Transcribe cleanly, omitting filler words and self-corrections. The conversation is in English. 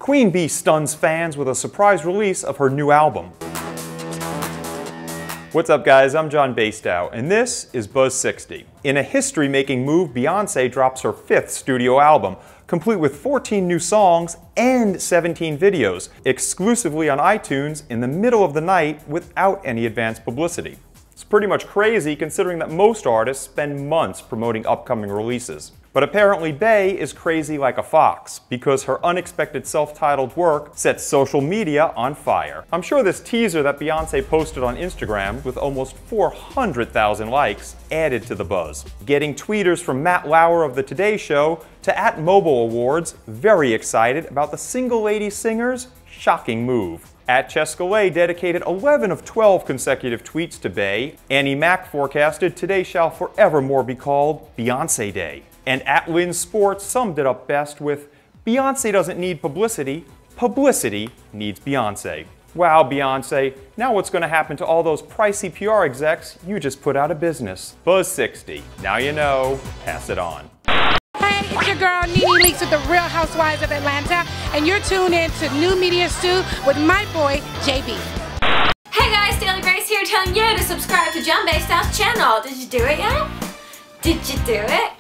Queen Bee stuns fans with a surprise release of her new album. What's up guys, I'm John Bastow, and this is Buzz 60. In a history-making move, Beyoncé drops her 5th studio album, complete with 14 new songs and 17 videos, exclusively on iTunes in the middle of the night without any advance publicity. It's pretty much crazy considering that most artists spend months promoting upcoming releases. But apparently Bey is crazy like a fox, because her unexpected self-titled work sets social media on fire. I'm sure this teaser that Beyoncé posted on Instagram, with almost 400,000 likes, added to the buzz. Getting tweeters from Matt Lauer of The Today Show to @MobileAwards very excited about the Single Lady Singer's shocking move. @Chescalay dedicated 11 of 12 consecutive tweets to Bey. Annie Mac forecasted today shall forevermore be called Beyoncé Day. And @Lynn Sports summed it up best with, Beyoncé doesn't need publicity, publicity needs Beyoncé. Wow, Beyoncé, now what's going to happen to all those pricey PR execs you just put out of business? Buzz 60, now you know, pass it on. Hey, it's your girl NeNe Leakes with the Real Housewives of Atlanta, and you're tuned in to New Media Stew with my boy, JB. Hey guys, Daily Grace here telling you to subscribe to John Bastow's channel. Did you do it yet? Did you do it?